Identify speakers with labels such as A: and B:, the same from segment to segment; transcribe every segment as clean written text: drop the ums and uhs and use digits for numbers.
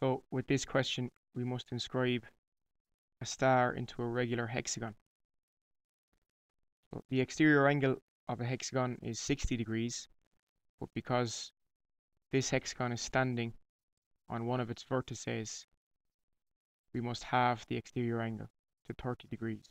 A: So with this question, we must inscribe a star into a regular hexagon. So the exterior angle of a hexagon is 60 degrees, but because this hexagon is standing on one of its vertices, we must halve the exterior angle to 30 degrees.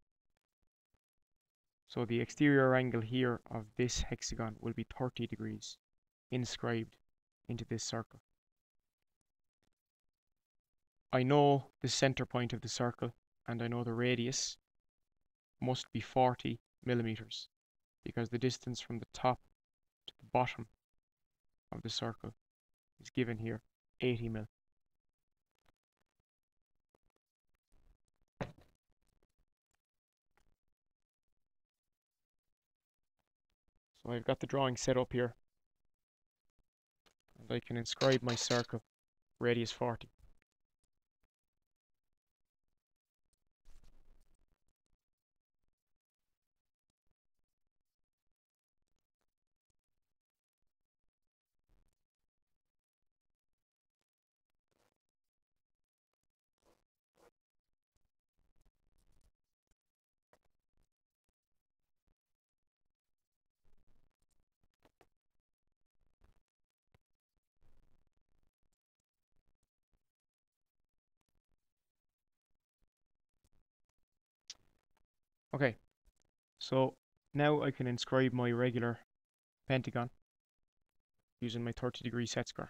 A: So the exterior angle here of this hexagon will be 30 degrees inscribed into this circle. I know the center point of the circle and I know the radius must be 40 millimeters because the distance from the top to the bottom of the circle is given here, 80 mil. So I've got the drawing set up here and I can inscribe my circle, radius 40. Okay, so now I can inscribe my regular pentagon using my 30-degree set square.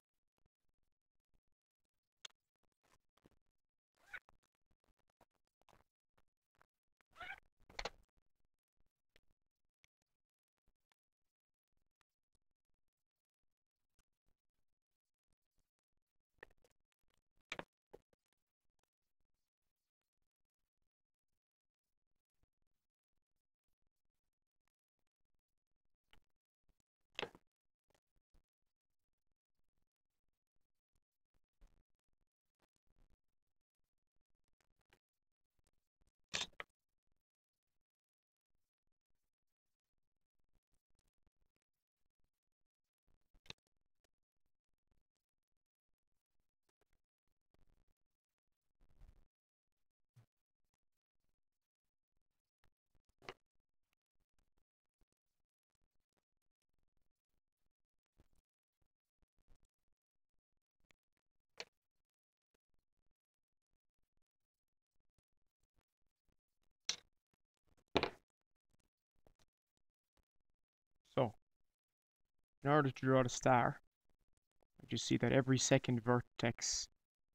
A: So, in order to draw the star, I just see that every second vertex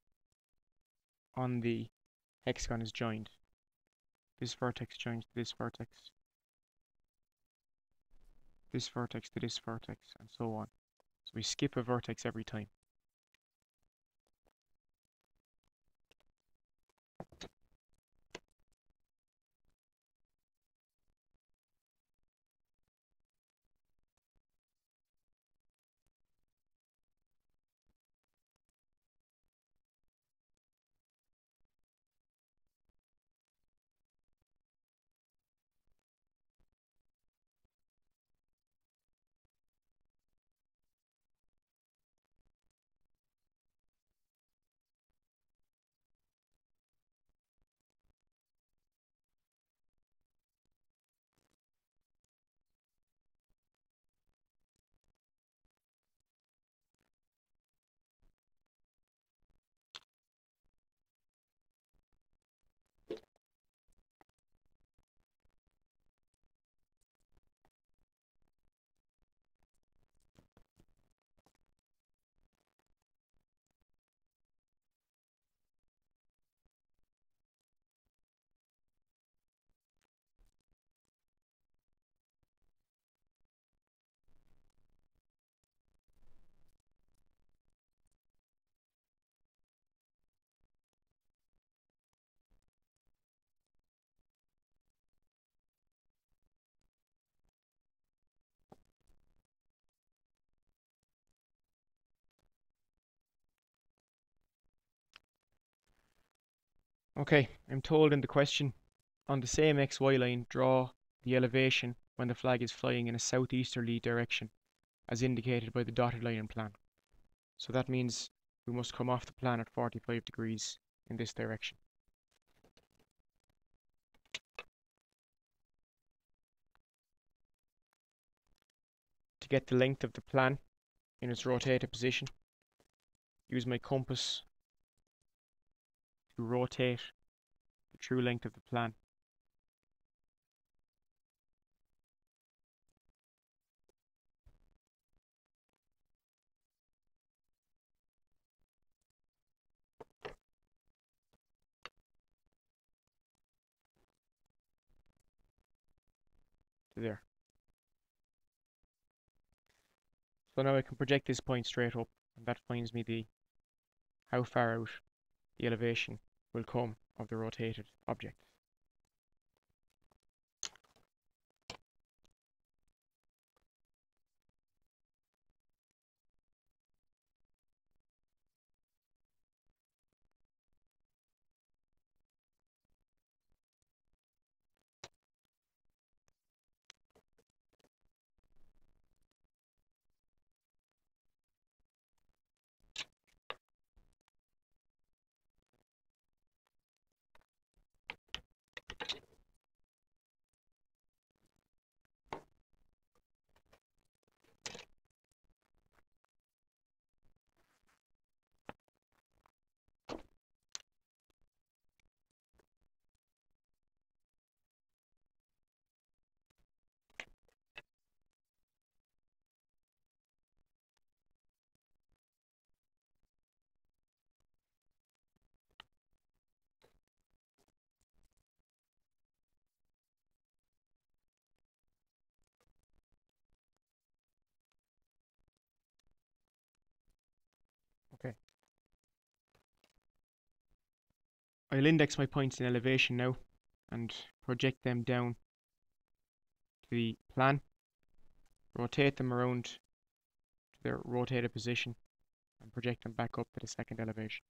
A: on the hexagon is joined. This vertex joins to this vertex to this vertex, and so on. So we skip a vertex every time. Okay, I'm told in the question, on the same XY line, draw the elevation when the flag is flying in a southeasterly direction, as indicated by the dotted line and plan. So that means we must come off the plan at 45 degrees in this direction. To get the length of the plan in its rotated position, use my compass to rotate the true length of the plan. To there. So now I can project this point straight up, and that finds me how far out the elevation will come of the rotated object. Okay. I'll index my points in elevation now and project them down to the plan, rotate them around to their rotated position, and project them back up to the second elevation.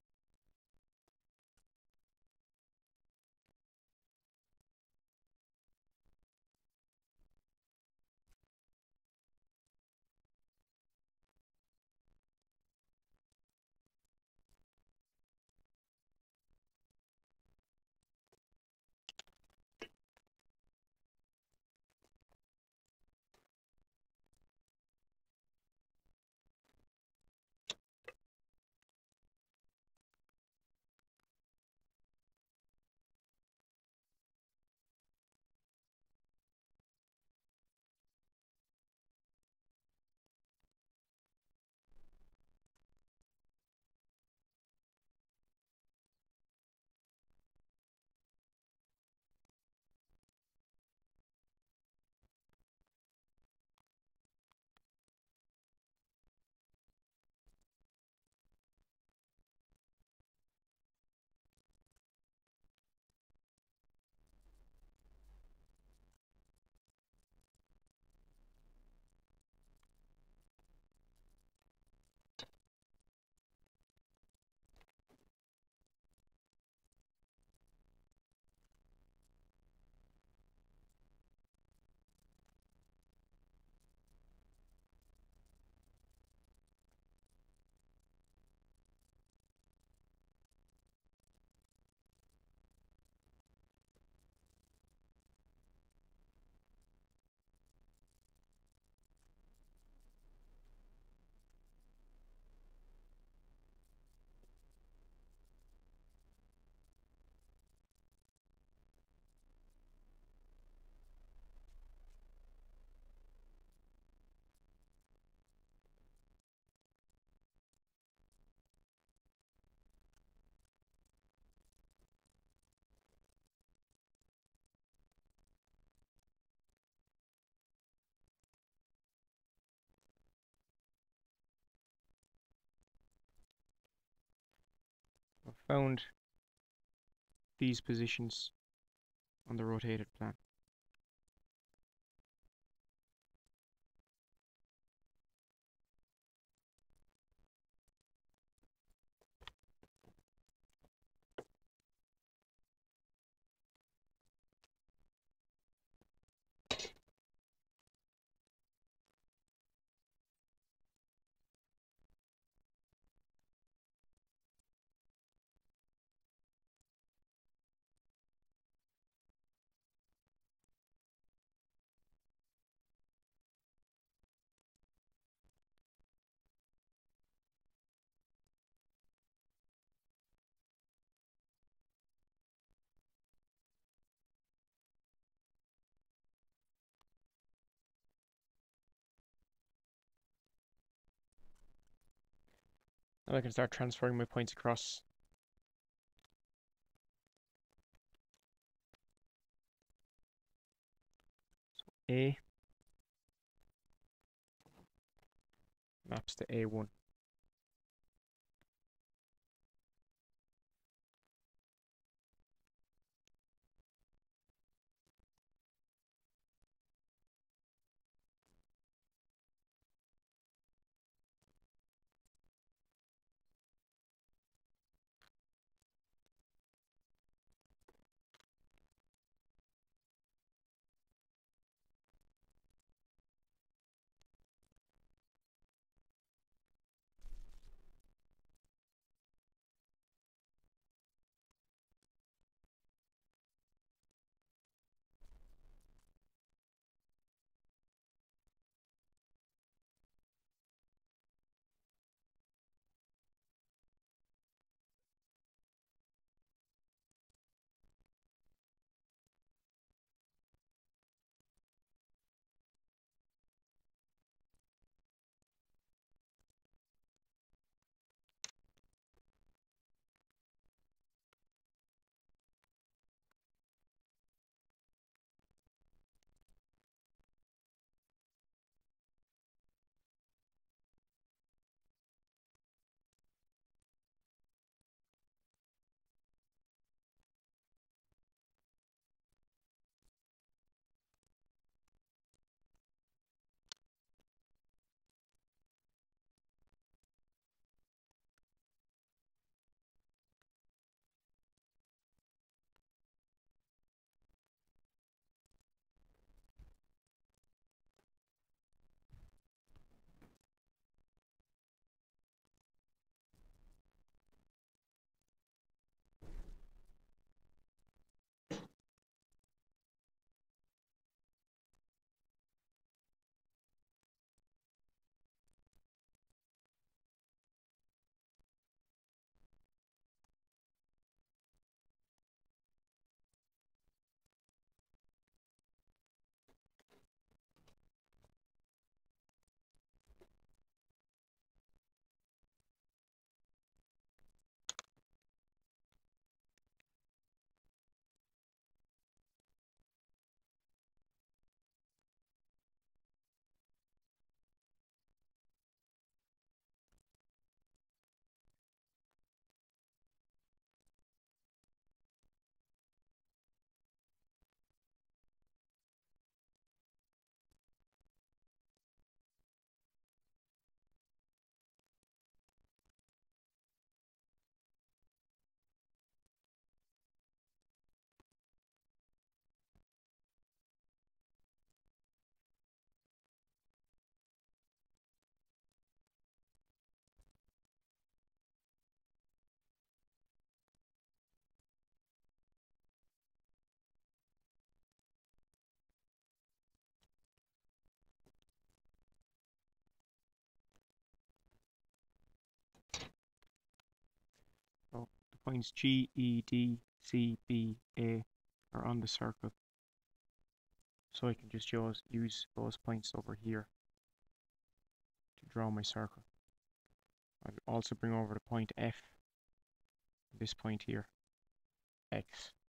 A: I've found these positions on the rotated plan. And I can start transferring my points across. A maps to A1. So the points G, E, D, C, B, A are on the circle. So I can just use those points over here to draw my circle. I'll also bring over the point F, this point here, X.